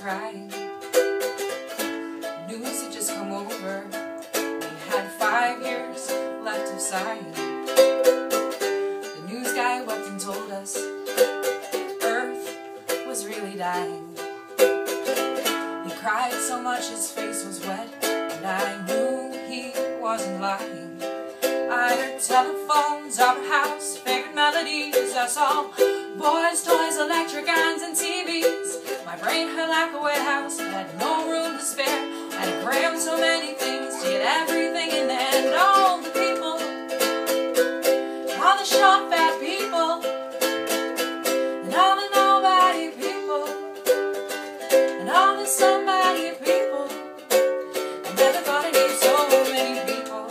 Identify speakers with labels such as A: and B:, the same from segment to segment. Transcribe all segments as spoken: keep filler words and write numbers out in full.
A: crying. News had just come over. We had five years left of sighing. The news guy wept and told us Earth was really dying. He cried so much his face was wet, and I knew he wasn't lying. I heard telephones, opera house, favorite melodies. I saw boys, toys, electric irons, and T Vs. My brain hurt like a warehouse, had no room to spare. I crammed so many things to get everything in there. And all the people, all the short, fat people, and all the nobody people, and all the somebody people. I never thought I'd need so many people.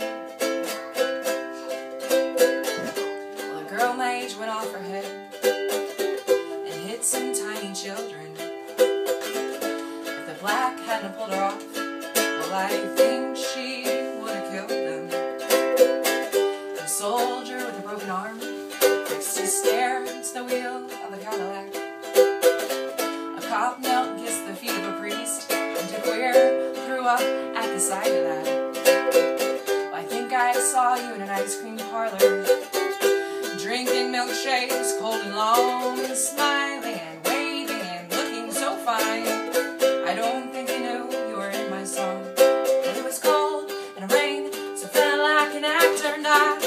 A: Well, a girl my age went off her head and hit some tiny children. If the black hadn't pulled her off, well, I think she would have killed them. A soldier with a broken arm fixed his stare into the wheel of the Cadillac. A cop knelt and kissed the feet of a priest, and a queer threw up at the sight of that. Well, I think I saw you in an ice cream parlor, drinking milkshakes, cold and long, and smiling and waving and looking so fine. I don't think you knew you were in my song. It was cold and rain, so felt like an actor, and I